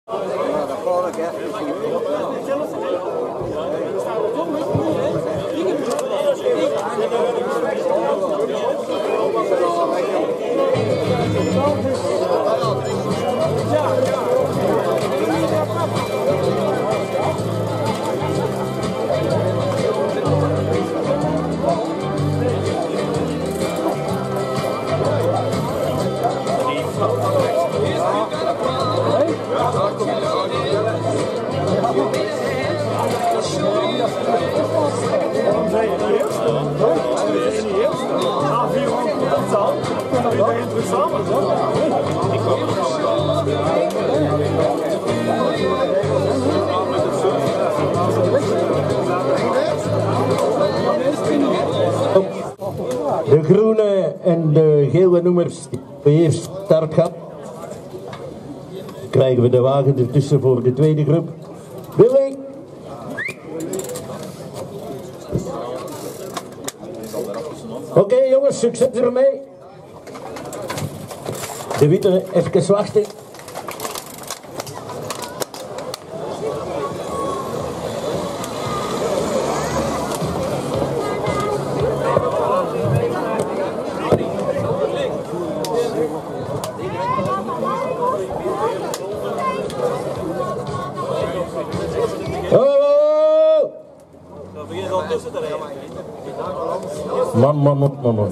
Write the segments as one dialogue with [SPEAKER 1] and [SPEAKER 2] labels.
[SPEAKER 1] De groene en de gele nummers eerst start gaat. Krijgen we de wagen ertussen voor de tweede groep. Willy! Oké, jongens, succes ermee. De witte even wachten. Man.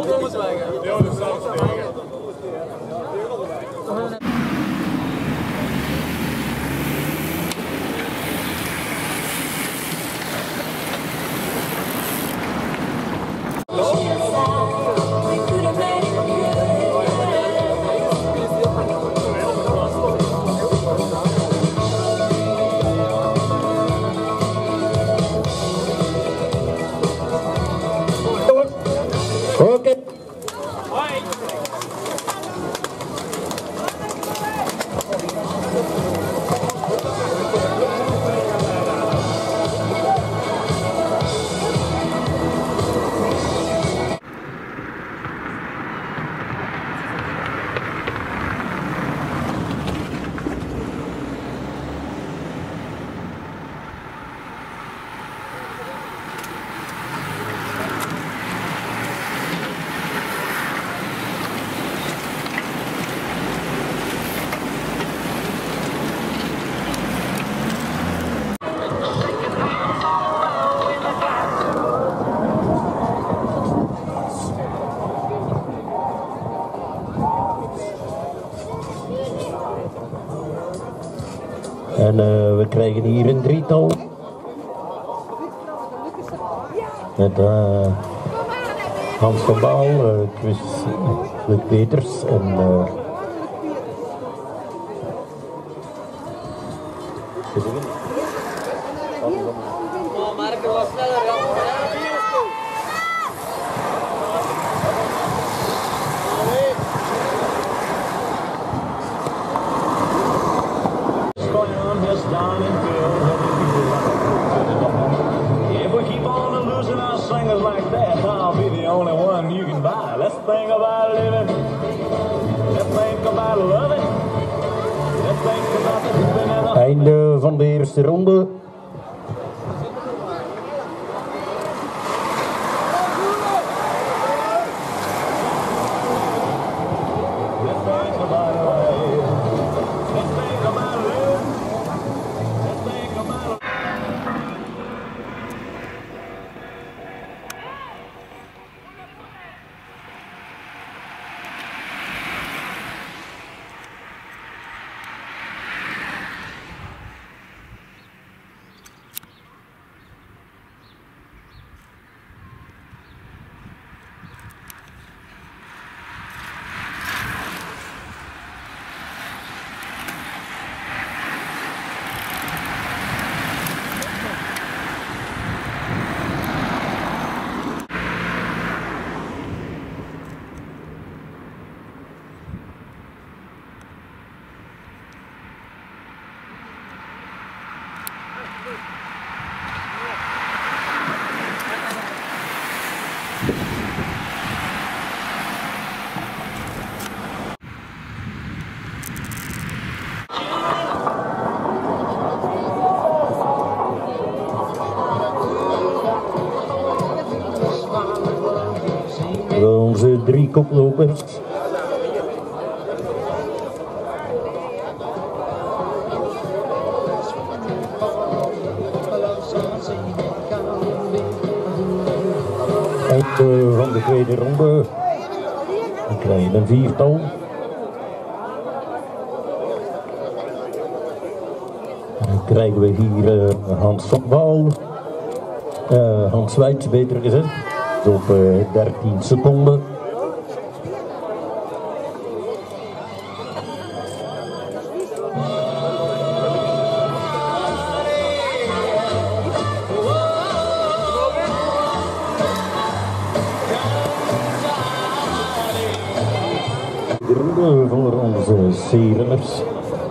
[SPEAKER 1] Oké. En we krijgen hier een drietal. Met Hans van Baal, Chris Luc Peters en
[SPEAKER 2] Marco was sneller,
[SPEAKER 3] down in field. If we keep on losing our singers like that, I'll be the only one you can buy. Let's think about living. Let's think about loving. Let's think about the living in the...
[SPEAKER 1] Einde van de eerste ronde. 3 koplopers. Eind van de tweede ronde. We krijgen een 4-tal. Dan krijgen we hier Hans van Waal. Hans Weitz beter gezegd. Op 13 seconden. De ronde voor onze sereners.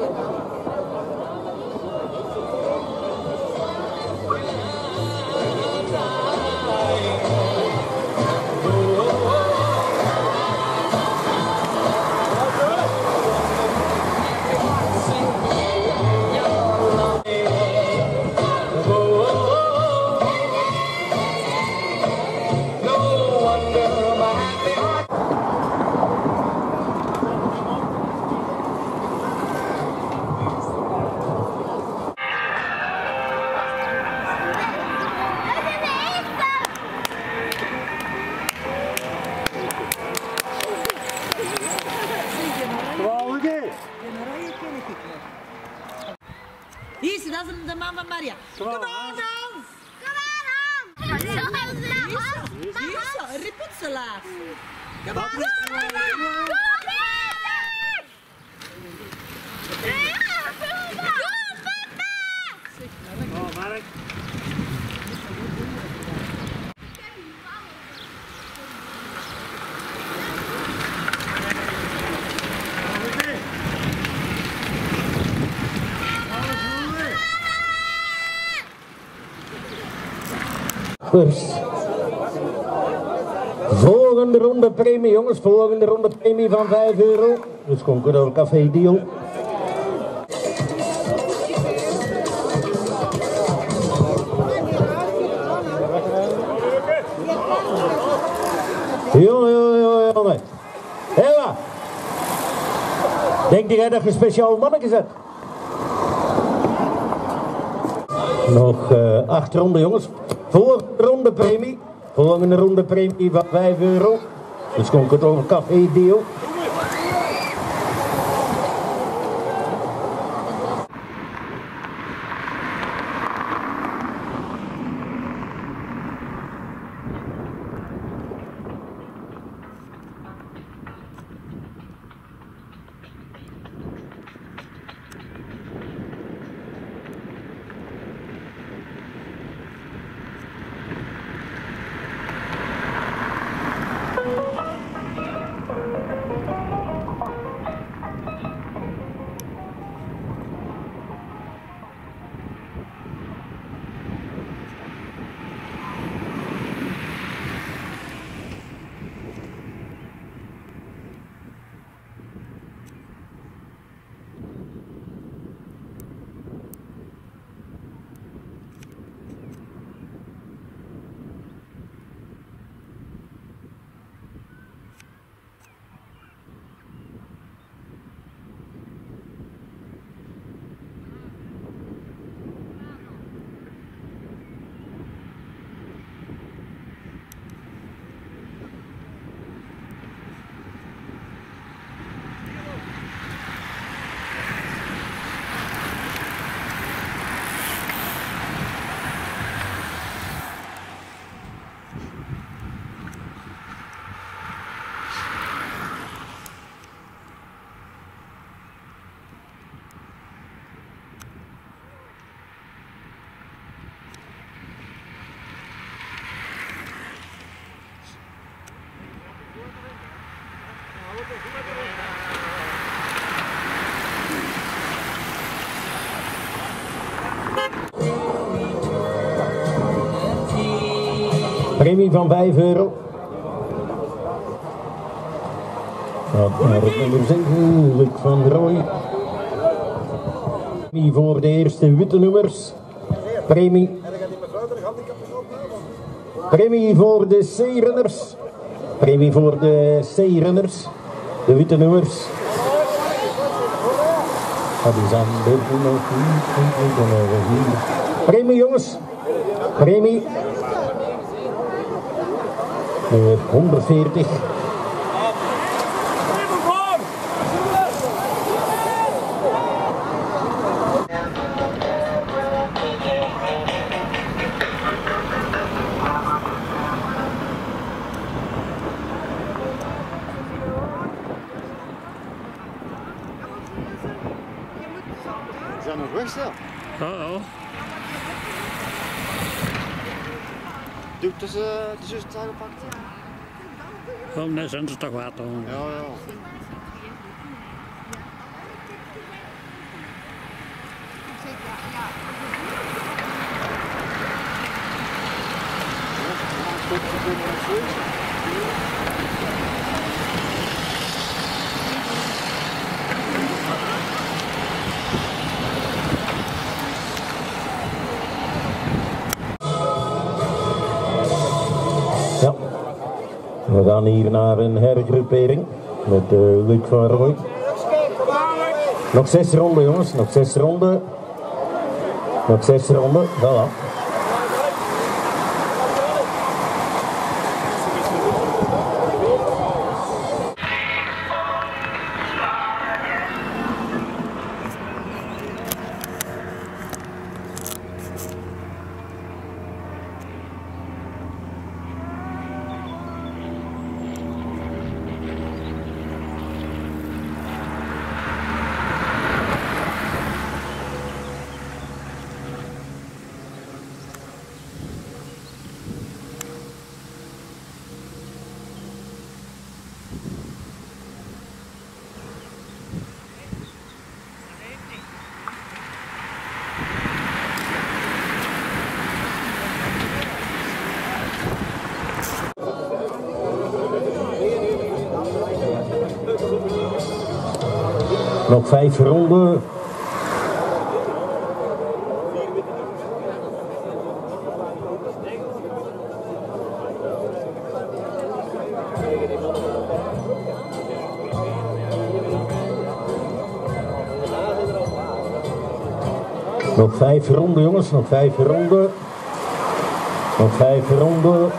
[SPEAKER 2] Hier, dat is de man van Maria. Kom aan, Hans! Kom aan, Hans! Hier zo, een ripputselaar. Kom aan,
[SPEAKER 3] Oh, Mark.
[SPEAKER 1] Volgende ronde premie, jongens. Volgende ronde premie van €5. Dus komt door Café Deal. Jongen. Ella. Denk jij dat je speciaal mannetje zet? Nog 8 ronden, jongens. Volgende premie. Volgende ronde premie van €5. Dus komt het over Café Deal. Premie van €5. Gaat naar het nummer 7, Luc van Rooij. Premie voor de eerste witte nummers. Premie voor de C-runners. Premie voor de C-runners, de witte nummers. Dat is aan de premie jongens, premie. 140.
[SPEAKER 4] Zijn nog weg stil?
[SPEAKER 5] Oh.
[SPEAKER 4] Doe ik tussen de zus het gepakt?
[SPEAKER 5] Oh, nee, zijn ze toch wat dan?
[SPEAKER 4] Ja, ja.
[SPEAKER 1] Ja, we gaan hier naar een hergroepering met Luc van Rooij. Nog 6 ronden jongens, nog 6 ronden. Nog 6 ronden, voilà. Nog 5 ronden. Nog 5 ronden jongens, nog 5 ronden. Nog 5 ronden.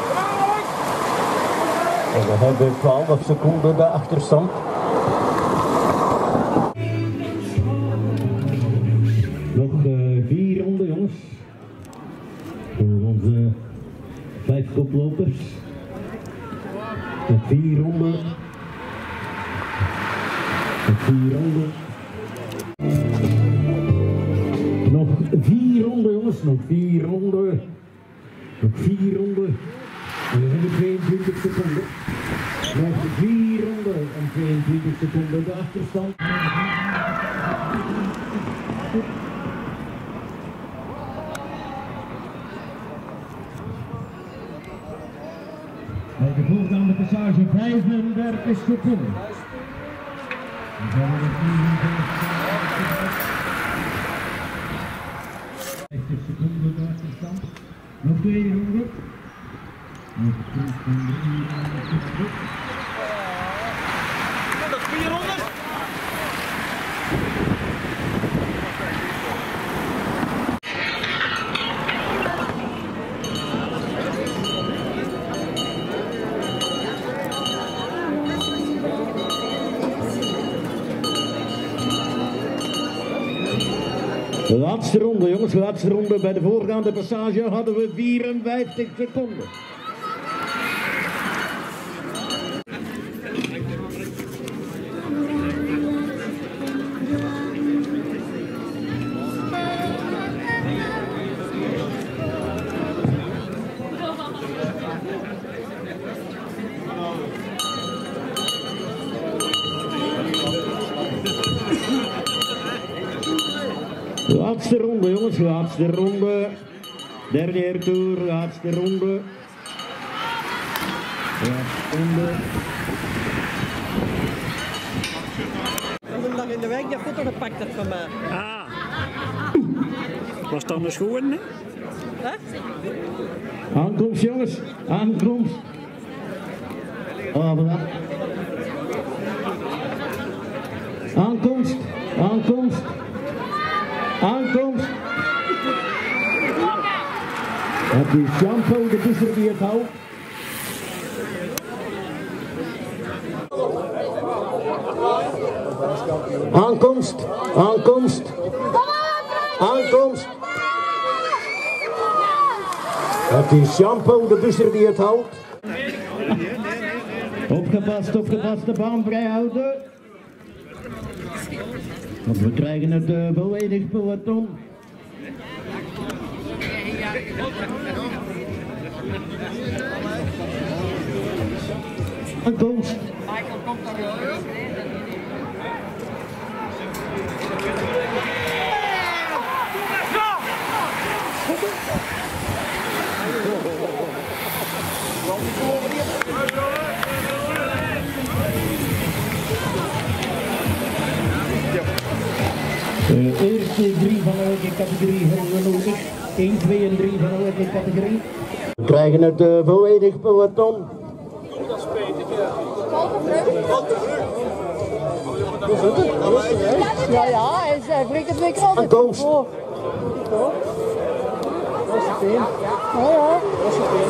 [SPEAKER 1] En we hebben 12 seconden de achterstand. Nog 4 ronden jongens. Voor onze 5 koplopers. Nog 4 ronden. Nog 4 ronden. Nog 4 ronden jongens, nog 4 ronden. Nog 4 ronden. En we hebben 22 seconden. Nog 4 ronden en 22 seconden de achterstand. Bij de voorgaande passage 35 seconden. We gaan er 50 seconden de achterstand. Nog 2 ronden. Nog 3 ronden.
[SPEAKER 6] Dat is 4 ronden.
[SPEAKER 1] De laatste ronde jongens, de laatste ronde. Bij de voorgaande passage hadden we 54 seconden. Laatste ronde jongens, laatste ronde. Derde airtour, laatste ronde. Laatste ronde.
[SPEAKER 7] Toen lag in de week die foto gepakt had van mij.
[SPEAKER 5] Ah. Was dat een schoen?
[SPEAKER 7] Hè?
[SPEAKER 1] Aankomst jongens, aankomst. Oh, voilà. Aankomst, aankomst, aankomst. Het is Shampoo de Busser die het houdt. Aankomst, aankomst, aankomst. Het is Shampoo de Busser die het houdt. Opgepast, opgepast, de baan vrij houden. Want we krijgen het volledig peloton. Aankomst. De eerste 3 van elke categorie hebben we nodig. 1, 2 en 3 van elke categorie. We krijgen het volledig peloton.
[SPEAKER 8] Ja, ja, hij wringt het week altijd.
[SPEAKER 1] Aankomst.
[SPEAKER 8] Oh. Dat is het een. Ja, ja. Dat is het een.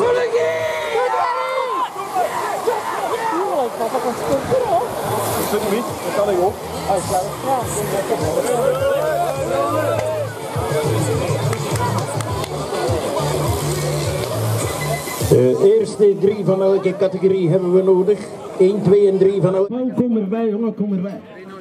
[SPEAKER 8] Tuurlijk, papa kan springen, hoor.
[SPEAKER 6] Dat zit hem niet, dat kan ik ook. Hij is klaar.
[SPEAKER 1] De eerste 3 van elke categorie hebben we nodig. 1, 2 en 3 van elke. Kom erbij, jongen, kom erbij.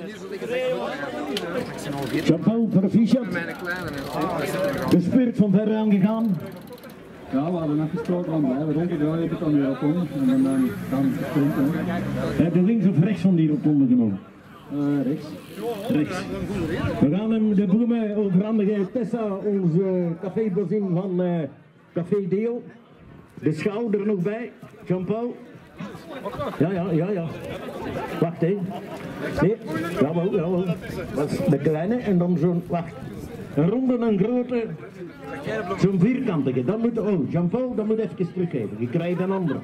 [SPEAKER 1] Chapeau, proficiat. De spirit van ver aangegaan.
[SPEAKER 9] Ja, we hadden afgesproken van blijven ronddraaien tot aan de rotonde en dan gaan we sprinten.
[SPEAKER 1] Heb je links of rechts van die rotonde genomen?
[SPEAKER 9] Rechts.
[SPEAKER 1] Rechts. We gaan hem de bloemen overhandigen. Tessa, onze cafébozin van Café Deel. De schouw er nog bij. Jean-Paul. Ja. Wacht hé. Nee, jawel. Dat is de kleine en dan zo'n, wacht. Een ronde en een grote. Zo'n vierkantige. Dat moet, oh, Jean-Paul, dat moet even teruggeven. Je krijgt een andere.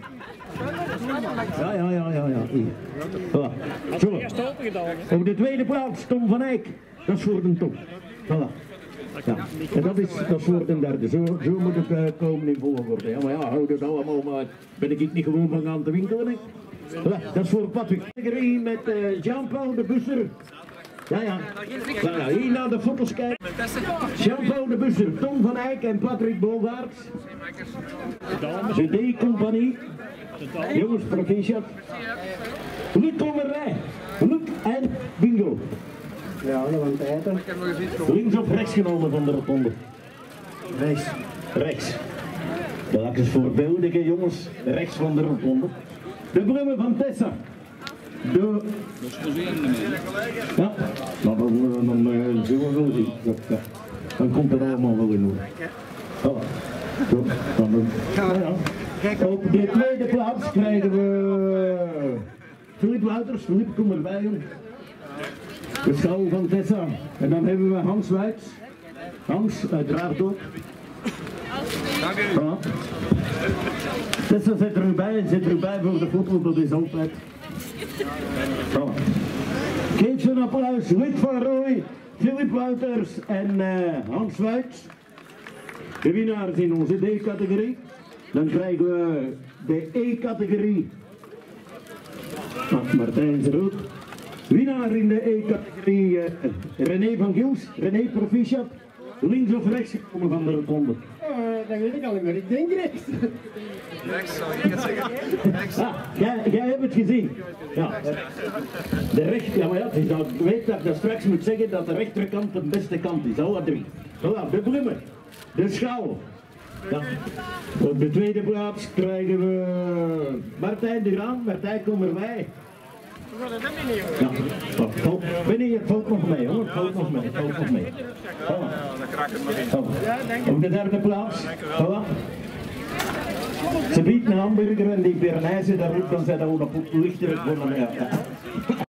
[SPEAKER 1] Ja. Hier. Voilà. Zo. Op de tweede plaats, Tom van Eyck. Dat is voor de top. Voilà. Ja, en dat is voor de derde. Zo moet het komen in volgorde. Ja, maar ja, hou dat allemaal maar. Ben ik niet gewoon van aan te winkelen? Hè? Voilà, dat is voor Patrick. Met Jean-Paul de Busser. Ja. Hier naar de foto's kijken. Jean-Paul de Busser, Tom van Eyck en Patrick Bogaerts. De D-compagnie. Jongens, proficiat. Luc Kommerij. Luc en Bingo. Ja, nog een tijd. Links of rechts genomen van de rotonde? Rechts. Dat is voorbeeldige jongens, rechts van de rotonde. De bloemen van Tessa. Ja, dan zullen we wel zien. Ja. Dan komt het allemaal wel in orde. Voilà. Zo, dan. Op de tweede plaats krijgen we Philip Wouters. Philip, kom erbij jongen. De schouw van Tessa. En dan hebben we Hans Wijts. Hans, uiteraard ook.
[SPEAKER 6] Dank u.
[SPEAKER 1] Voilà. Tessa zit erbij voor de foto, dat is altijd. Voilà. Geef ze een applaus. Luc van Rooij, Philip Wouters en Hans Wijts. De winnaars in onze D-categorie. Dan krijgen we de E-categorie. Martijn is er ook. Winnaar in de E-categorie René van Giels. René, proficiat. Links of rechts gekomen van de rotonde?
[SPEAKER 8] Dat weet ik al niet meer. Ik denk rechts.
[SPEAKER 6] Rechts, zou ik het zeggen. Rechts.
[SPEAKER 1] Jij hebt het gezien. Ja. De rechter, ja maar ja, ik weet dat ik straks moet zeggen dat de rechterkant de beste kant is. Alle drie. Voilà, de bloemen. De schouw. Ja. Op de tweede plaats krijgen we Martijn de Graan. Martijn, kom erbij. Ja, het valt nog mee hoor, het valt nog mee. Voilà. Op de derde plaats, voilà. Ze biedt een hamburger en die Bernijse, daar roept dan zij dat ook nog lichter voor. Ja.